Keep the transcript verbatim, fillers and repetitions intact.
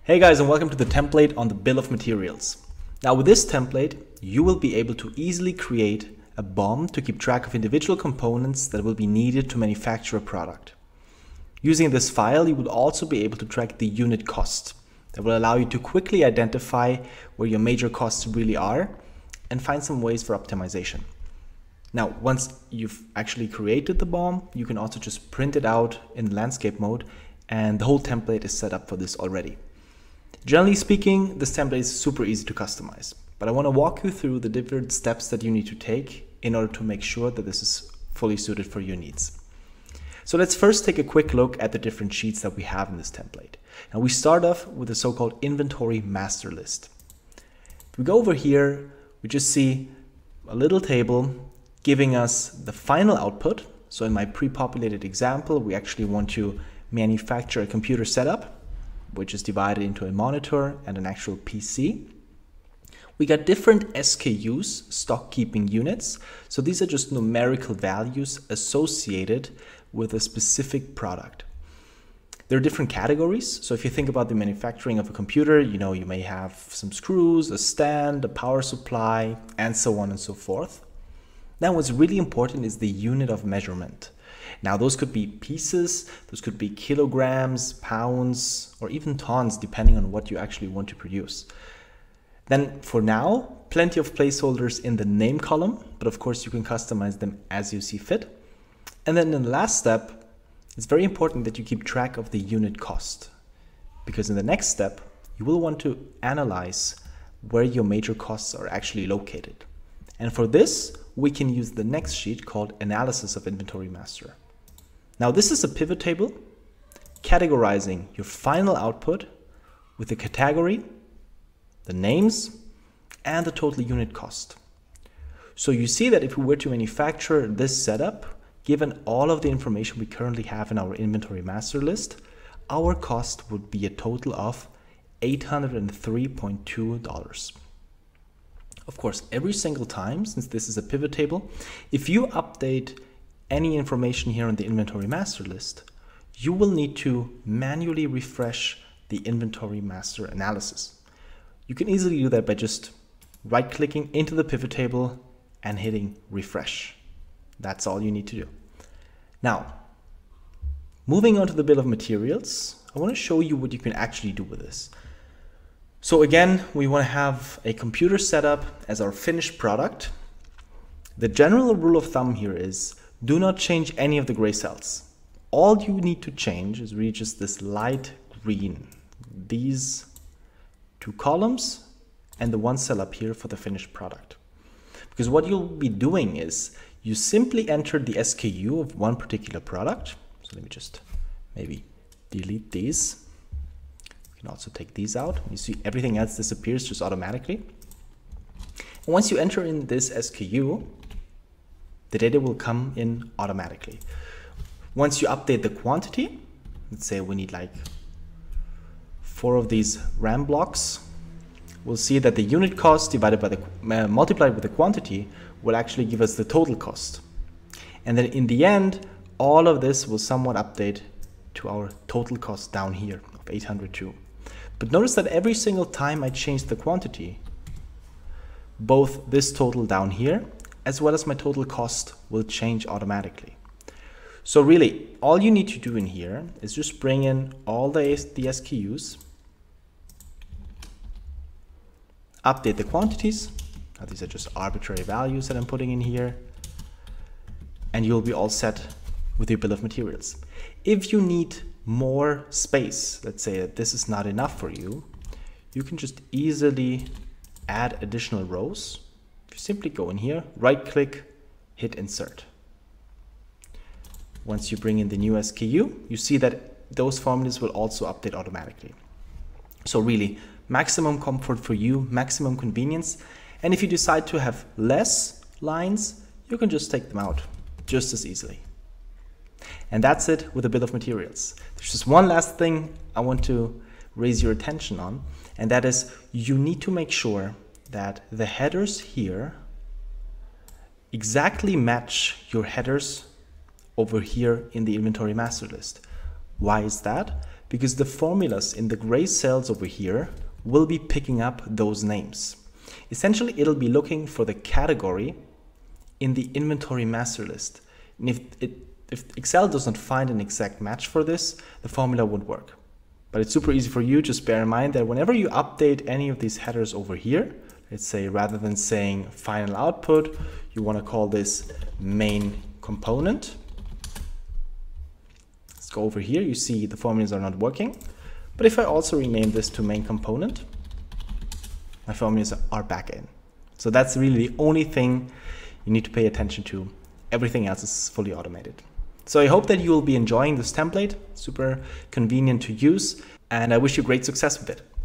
Hey guys, and welcome to the template on the bill of materials. Now with this template, you will be able to easily create a B O M to keep track of individual components that will be needed to manufacture a product. Using this file, you will also be able to track the unit cost. That will allow you to quickly identify where your major costs really are and find some ways for optimization. Now, once you've actually created the B O M, you can also just print it out in landscape mode, and the whole template is set up for this already. Generally speaking, this template is super easy to customize, but I want to walk you through the different steps that you need to take in order to make sure that this is fully suited for your needs. So let's first take a quick look at the different sheets that we have in this template. Now we start off with the so-called inventory master list. If we go over here, we just see a little table giving us the final output. So in my pre-populated example, we actually want to manufacture a computer setup, which is divided into a monitor and an actual P C. We got different S K Us, stock keeping units. So these are just numerical values associated with a specific product. There are different categories. So if you think about the manufacturing of a computer, you know, you may have some screws, a stand, a power supply, and so on and so forth. Now what's really important is the unit of measurement. Now those could be pieces, those could be kilograms, pounds, or even tons, depending on what you actually want to produce. Then for now, plenty of placeholders in the name column, but of course you can customize them as you see fit. And then in the last step, it's very important that you keep track of the unit cost, because in the next step, you will want to analyze where your major costs are actually located. And for this, we can use the next sheet called Analysis of Inventory Master. Now this is a pivot table categorizing your final output with the category, the names, and the total unit cost. So you see that if we were to manufacture this setup, given all of the information we currently have in our inventory master list, our cost would be a total of eight hundred three point two dollars. Of course, every single time, since this is a pivot table, if you update any information here on the inventory master list, you will need to manually refresh the inventory master analysis. You can easily do that by just right-clicking into the pivot table and hitting refresh. That's all you need to do. Now, moving on to the bill of materials, I want to show you what you can actually do with this. So again, we want to have a computer setup as our finished product. The general rule of thumb here is do not change any of the gray cells. All you need to change is really just this light green, these two columns and the one cell up here for the finished product. Because what you'll be doing is you simply enter the S K U of one particular product. So let me just maybe delete these. You can also take these out. You see everything else disappears just automatically. And once you enter in this S K U, the data will come in automatically. Once you update the quantity, let's say we need like four of these RAM blocks, we'll see that the unit cost divided by the uh, multiplied with the quantity will actually give us the total cost. And then in the end, all of this will somewhat update to our total cost down here of eight hundred two. But notice that every single time I change the quantity, both this total down here as well as my total cost will change automatically. So really, all you need to do in here is just bring in all the, the S K Us, update the quantities. Now, these are just arbitrary values that I'm putting in here, and you'll be all set with your bill of materials. If you need more space, let's say that this is not enough for you, you can just easily add additional rows. You simply go in here, right click, hit insert. Once you bring in the new S K U, you see that those formulas will also update automatically. So really, maximum comfort for you, maximum convenience. And if you decide to have less lines, you can just take them out just as easily. And that's it with the bill of materials. There's just one last thing I want to raise your attention on, and that is you need to make sure that the headers here exactly match your headers over here in the inventory master list. Why is that? because the formulas in the gray cells over here will be picking up those names. Essentially, it'll be looking for the category in the inventory master list. And if, it, if Excel does not find an exact match for this, the formula won't work. But it's super easy for you. Just bear in mind that whenever you update any of these headers over here, let's say rather than saying final output, you want to call this main component. Let's go over here. You see the formulas are not working. But if I also rename this to main component, my formulas are back in. So that's really the only thing you need to pay attention to. Everything else is fully automated. So I hope that you will be enjoying this template. Super convenient to use, and I wish you great success with it.